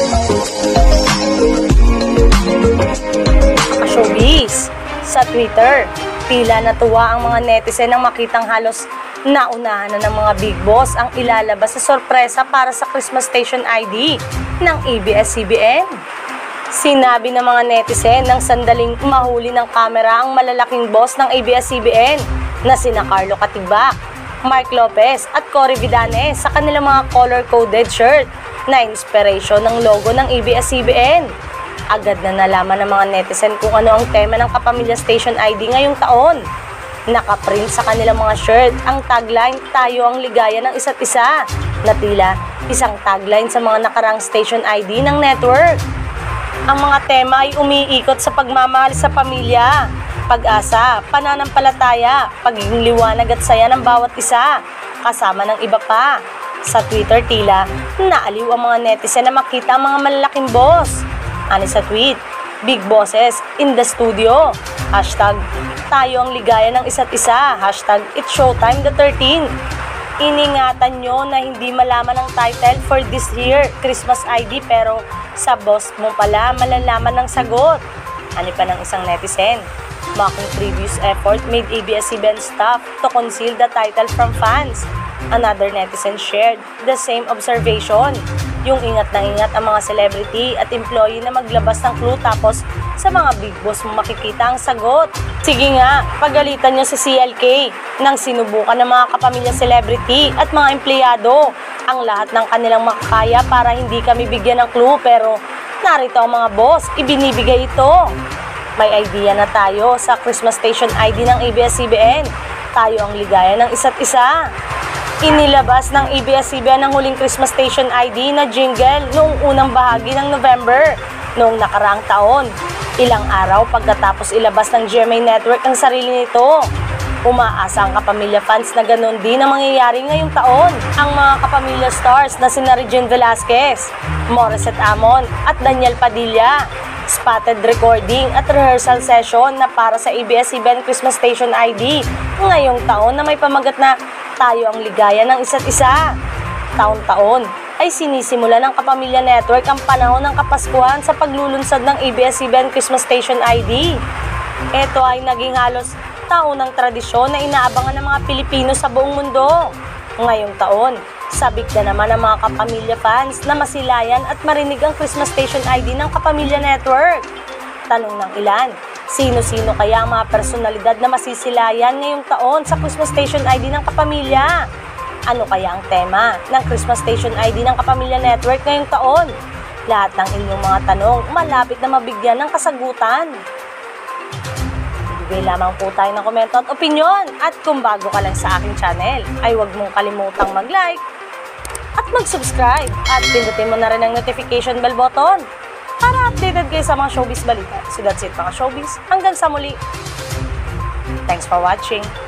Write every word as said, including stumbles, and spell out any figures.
Showbiz. Sa Twitter, tila natuwa ang mga netizen nang makitang halos naunahan na ng mga big boss ang ilalabas sa sorpresa para sa Christmas Station I D ng A B S C B N. Sinabi ng mga netizen nang sandaling mahuli ng kamera ang malalaking boss ng A B S C B N na sina Carlo Katigbak, Mark Lopez at Cory Vidanes sa kanilang mga color-coded shirt na inspiration ng logo ng A B S C B N. Agad na nalaman ng mga netizen kung ano ang tema ng Kapamilya Station I D ngayong taon. Nakaprint sa kanilang mga shirt ang tagline, "Tayo ang ligaya ng isa't isa", na tila isang tagline sa mga nakarang station I D ng network. Ang mga tema ay umiikot sa pagmamahal sa pamilya, pag-asa, pananampalataya, pagiging liwanag at saya ng bawat isa, kasama ng iba pa. Sa Twitter, tila naaliw ang mga netizen na makita ang mga malalaking boss. Ani sa tweet, "Big bosses in the studio", hashtag "Tayo ang ligaya ng isa't isa", hashtag "It's showtime the thirteenth". Iningatan nyo na hindi malaman ang title for this year Christmas I D pero sa boss mo pala malalaman ng sagot. Ani pa ng isang netizen, "Mocking previous effort made A B S C B N staff to conceal the title from fans". Another netizen shared the same observation. Yung ingat na ingat ang mga celebrity at employee na maglabas ng clue tapos sa mga big boss mo makikita ang sagot. Sige nga, pagalitan nyo si C L K nang sinubukan ng mga kapamilya celebrity at mga empleyado ang lahat ng kanilang makakaya para hindi kami bigyan ng clue pero narito ang mga boss, ibinibigay ito. May idea na tayo sa Christmas Station I D ng A B S C B N. Tayo ang ligaya ng isa't isa. Inilabas ng A B S C B N ang huling Christmas Station I D na jingle noong unang bahagi ng November noong nakaraang taon. Ilang araw pagkatapos ilabas ng G M A Network ang sarili nito. Umaasa ang Kapamilya fans na ganoon din ang mangyayari ngayong taon. Ang mga Kapamilya stars na sina Regine Velasquez, Morissette Amon at Daniel Padilla, spotted recording at rehearsal session na para sa A B S C B N Christmas Station I D ngayong taon na may pamagat na "Tayo ang ligaya ng isa't isa". Taon-taon ay sinisimula ng Kapamilya Network ang panahon ng Kapaskuhan sa paglulunsad ng A B S C B N Christmas Station I D. Ito ay naging halos taonang tradisyon na inaabangan ng mga Pilipino sa buong mundo. Ngayong taon, sabik na naman ang mga Kapamilya fans na masilayan at marinig ang Christmas Station I D ng Kapamilya Network. Tanong ng ilan, sino-sino kaya ang mga personalidad na masisilayan ngayong taon sa Christmas Station I D ng Kapamilya? Ano kaya ang tema ng Christmas Station I D ng Kapamilya Network ngayong taon? Lahat ng inyong mga tanong malapit na mabigyan ng kasagutan. Ibigay lamang po tayo ng komento at opinyon. At kung bago ka lang sa aking channel, ay huwag mong kalimutang mag-like at mag-subscribe. At pindutin mo na rin ang notification bell button para updated kayo sa mga showbiz balita. So that's it mga showbiz. Hanggang sa muli. Thanks for watching.